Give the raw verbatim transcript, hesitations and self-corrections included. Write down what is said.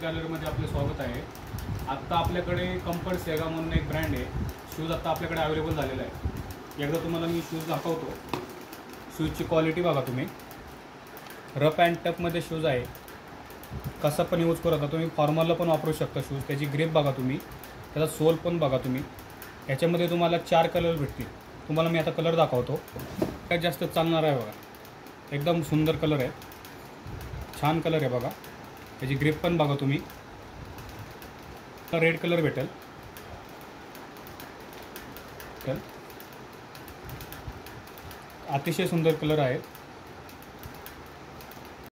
गॅलरीमध्ये आपले स्वागत आहे। आत्ता आपल्याकडे कम्फर्ट सेगा म्हणून एक ब्रँड आहे, शूज आत्ता आपल्याकडे अवेलेबल झालेला आहे। एकदा तुम्हाला मी शूज दाखवतो। शूजची क्वालिटी बघा तुम्ही, रफ अँड टफमध्ये शूज आहे, कसा पण यूज करू शकता तुम्ही, फॉर्मलला पण वापरू शकता शूज। त्याची ग्रिप बघा तुम्ही, त्याचा सोल पण बघा तुम्ही। याच्यामध्ये तुम्हाला चार कलर भेटतील, तुम्हाला मी आता कलर दाखवतो। काय जास्त चालणार आहे बघा, एकदम सुंदर कलर आहे, छान कलर आहे बघा। त्याची ग्रिप पण बघा तुम्ही, रेड कलर भेटेल, अतिशय सुंदर कलर आहे।